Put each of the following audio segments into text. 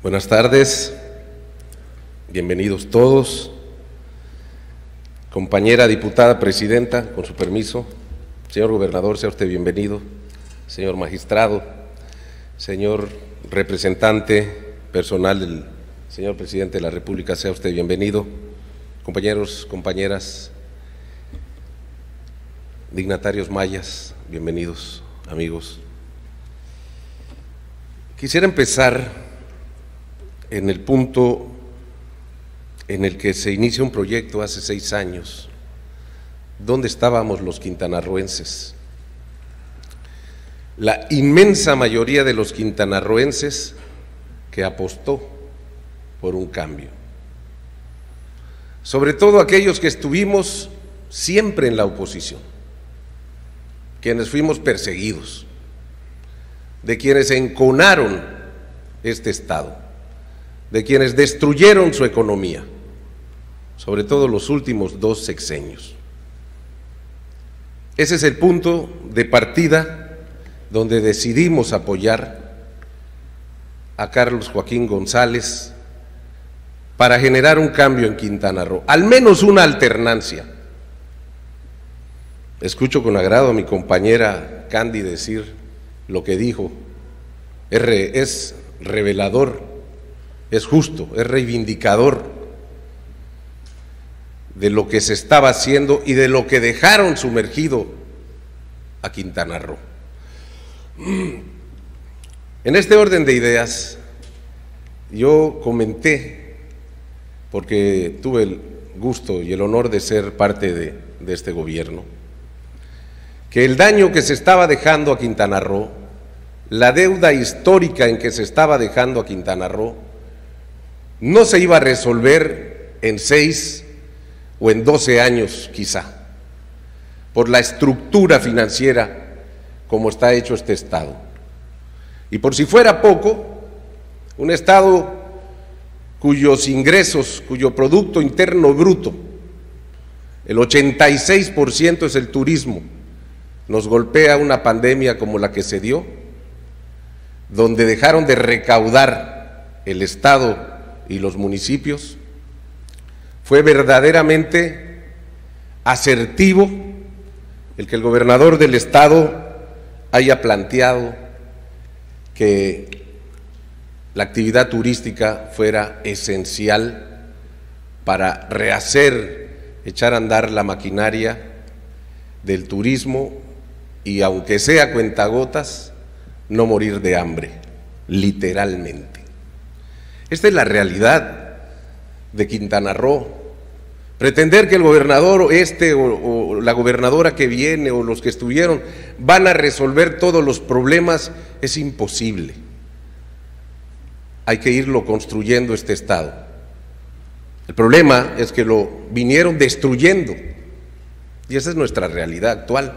Buenas tardes, bienvenidos todos. Compañera diputada presidenta, con su permiso. Señor gobernador, sea usted bienvenido. Señor magistrado, señor representante personal del señor presidente de la República, sea usted bienvenido. Compañeros, compañeras, dignatarios mayas, bienvenidos, amigos. Quisiera empezar en el punto en el que se inicia un proyecto hace 6 años. ¿Dónde estábamos los quintanarroenses? La inmensa mayoría de los quintanarroenses que apostó por un cambio. Sobre todo aquellos que estuvimos siempre en la oposición, quienes fuimos perseguidos, de quienes enconaron este Estado, de quienes destruyeron su economía, sobre todo los últimos 2 sexenios. Ese es el punto de partida donde decidimos apoyar a Carlos Joaquín González para generar un cambio en Quintana Roo, al menos una alternancia. Escucho con agrado a mi compañera Candy decir lo que dijo, es revelador, es justo, es reivindicador de lo que se estaba haciendo y de lo que dejaron sumergido a Quintana Roo. En este orden de ideas, yo comenté, porque tuve el gusto y el honor de ser parte de este gobierno, que el daño que se estaba dejando a Quintana Roo, la deuda histórica en que se estaba dejando a Quintana Roo, no se iba a resolver en 6 o en 12 años quizá, por la estructura financiera como está hecho este Estado. Y por si fuera poco, un Estado cuyos ingresos, cuyo Producto Interno Bruto, el 86% es el turismo, nos golpea una pandemia como la que se dio, donde dejaron de recaudar el Estado y los municipios. Fue verdaderamente asertivo el que el gobernador del Estado haya planteado que la actividad turística fuera esencial para rehacer, echar a andar la maquinaria del turismo y, aunque sea a cuentagotas, no morir de hambre, literalmente. Esta es la realidad de Quintana Roo. Pretender que el gobernador o la gobernadora que viene o los que estuvieron van a resolver todos los problemas es imposible. Hay que irlo construyendo este Estado. El problema es que lo vinieron destruyendo y esa es nuestra realidad actual.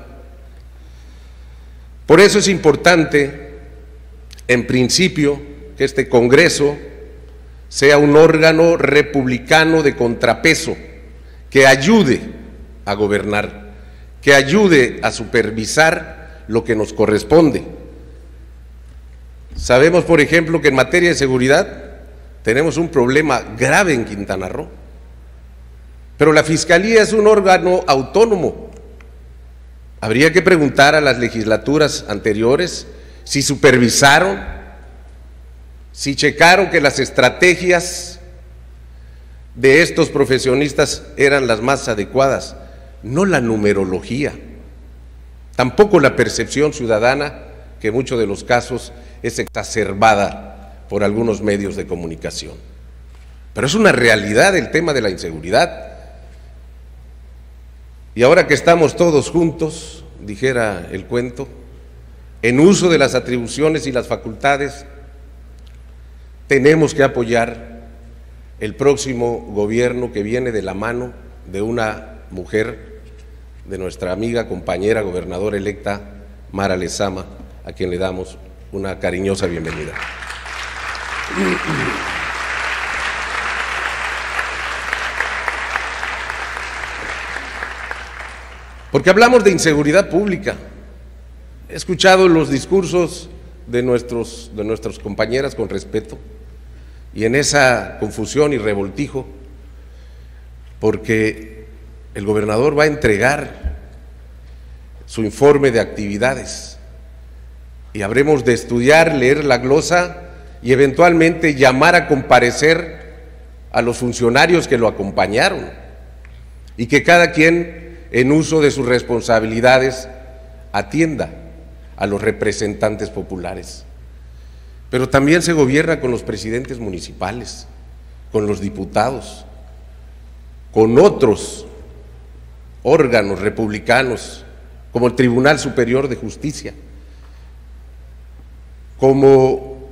Por eso es importante, en principio, que este Congreso sea un órgano republicano de contrapeso, que ayude a gobernar, que ayude a supervisar lo que nos corresponde. Sabemos, por ejemplo, que en materia de seguridad tenemos un problema grave en Quintana Roo, pero la Fiscalía es un órgano autónomo. Habría que preguntar a las legislaturas anteriores si supervisaron, si checaron que las estrategias de estos profesionistas eran las más adecuadas, no la numerología, tampoco la percepción ciudadana, que en muchos de los casos es exacerbada por algunos medios de comunicación. Pero es una realidad el tema de la inseguridad. Y ahora que estamos todos juntos, dijera el cuento, en uso de las atribuciones y las facultades, tenemos que apoyar el próximo gobierno que viene de la mano de una mujer, de nuestra amiga, compañera, gobernadora electa, Mara Lezama, a quien le damos una cariñosa bienvenida. Porque hablamos de inseguridad pública. He escuchado los discursos de nuestras compañeras con respeto, y en esa confusión y revoltijo, porque el gobernador va a entregar su informe de actividades y habremos de estudiar, leer la glosa y eventualmente llamar a comparecer a los funcionarios que lo acompañaron y que cada quien, en uso de sus responsabilidades, atienda a los representantes populares. Pero también se gobierna con los presidentes municipales, con los diputados, con otros órganos republicanos, como el Tribunal Superior de Justicia, como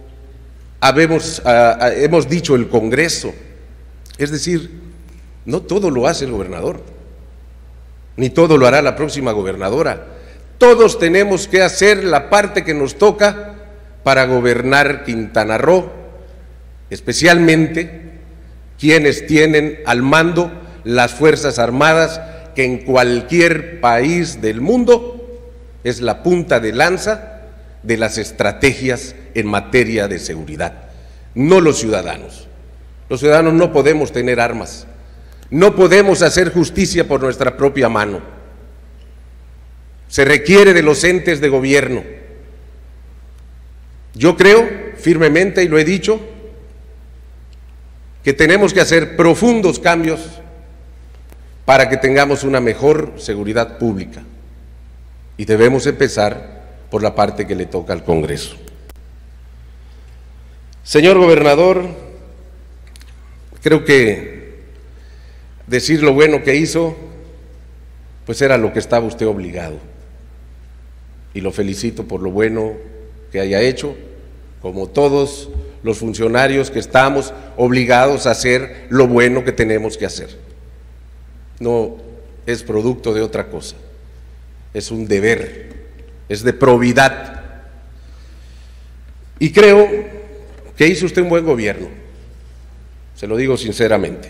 hemos dicho, el Congreso. Es decir, no todo lo hace el gobernador, ni todo lo hará la próxima gobernadora. Todos tenemos que hacer la parte que nos toca para gobernar Quintana Roo, especialmente quienes tienen al mando las Fuerzas Armadas, que en cualquier país del mundo es la punta de lanza de las estrategias en materia de seguridad, no los ciudadanos. Los ciudadanos no podemos tener armas, no podemos hacer justicia por nuestra propia mano. Se requiere de los entes de gobierno. Yo creo firmemente, y lo he dicho, que tenemos que hacer profundos cambios para que tengamos una mejor seguridad pública, y debemos empezar por la parte que le toca al Congreso. Señor gobernador, creo que decir lo bueno que hizo, pues era lo que estaba usted obligado, y lo felicito por lo bueno que haya hecho, como todos los funcionarios que estamos obligados a hacer lo bueno que tenemos que hacer. No es producto de otra cosa, es un deber, es de probidad. Y creo que hizo usted un buen gobierno, se lo digo sinceramente.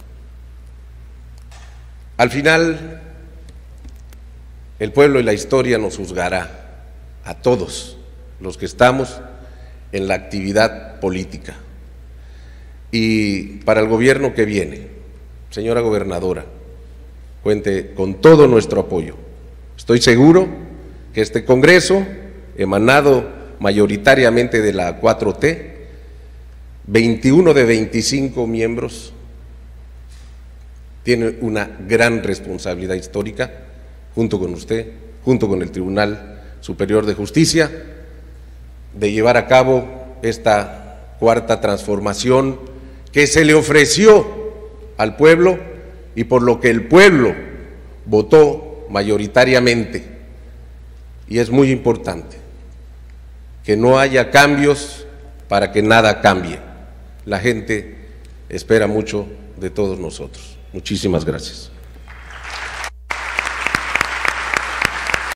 Al final, el pueblo y la historia nos juzgará a todos los que estamos en la actividad política. Y para el gobierno que viene, señora gobernadora, cuente con todo nuestro apoyo. Estoy seguro que este Congreso, emanado mayoritariamente de la 4T, 21 de 25 miembros, tiene una gran responsabilidad histórica, junto con usted, junto con el Tribunal Superior de Justicia, de llevar a cabo esta cuarta transformación que se le ofreció al pueblo y por lo que el pueblo votó mayoritariamente. Y es muy importante que no haya cambios para que nada cambie. La gente espera mucho de todos nosotros. Muchísimas gracias.